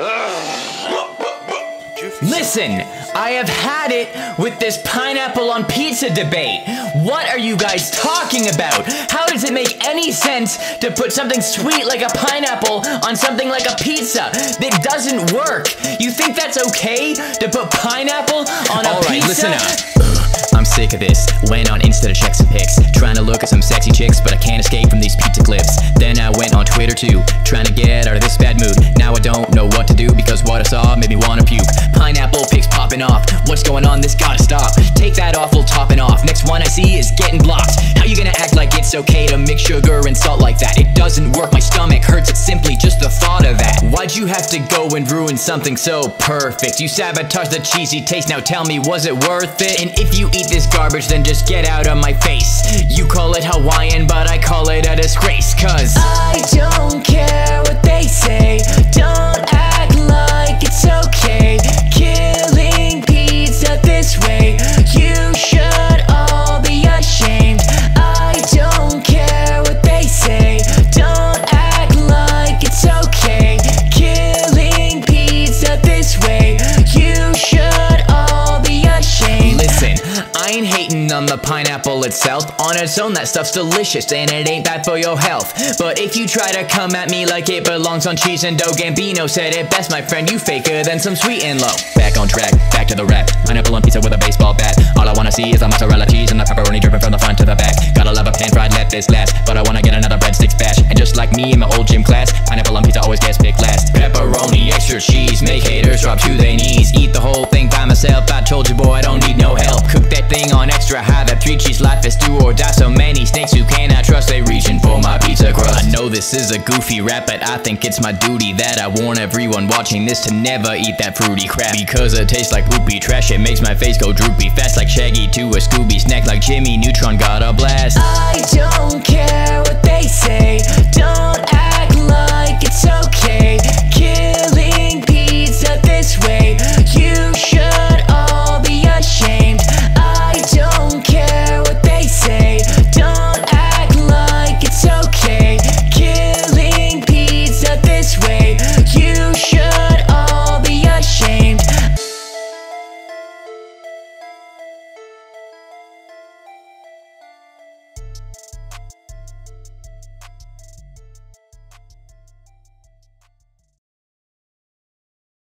Listen, I have had it with this pineapple on pizza debate. What are you guys talking about? How does it make any sense to put something sweet like a pineapple on something like a pizza? That doesn't work. You think that's okay to put pineapple on a pizza? Alright, listen up. I'm sick of this. Went on Insta to check some pics, trying to look at some sexy chicks, but I can't escape from these pizza clips. Then I went on Twitter too, trying to get out of this bad mood. Now I don't know what to do because what I saw made me wanna puke. Pineapple pics popping off. What's going on? This gotta stop. Take that awful topping off. Next one I see is getting blocked. How you gonna act like it's okay to mix sugar and salt like that? It doesn't work. My stomach hurts at simply just the thought of that. Why'd you have to go and ruin something so perfect? You sabotaged the cheesy taste. Now tell me, was it worth it? And if you eat this garbage, then just get out of my face. You call it Hawaiian, but I call it a disgrace. Cause I don't care what they say. Don't act like it's okay. Killing pizza this way. You should all be ashamed. I don't care what they say. Don't act like it's okay. Killing pizza this way. You should all be ashamed. Listen, I ain't hating on the pineapple itself. On its own, that stuff's delicious and it ain't bad for your health. But if you try to come at me like it belongs on cheese and dough, Gambino said it best, my friend, you faker than some sweet and low. Back on track, back to the rap. Pineapple on pizza with a baseball bat. All I wanna see is the mozzarella cheese and the pepperoni dripping from the front to the back. Gotta love a pan-fried, let this last. But I wanna get another breadsticks bash. And just like me in my old gym class, pineapple on pizza always gets picked last. Pepperoni, extra cheese, make haters drop to their knees. Eat the whole thing by myself, I told you boy I don't need no help. Cook that thing on extra high, that 3 cheese life is do or die. So many snakes who cannot trust, they reaching for my pizza crust. I know this is a goofy rap, but I think it's my duty that I warn everyone watching this to never eat that fruity crap. Because it tastes like poopy trash, it makes my face go droopy fast like Shaggy to a Scooby snack like Jimmy Neutron got a blast.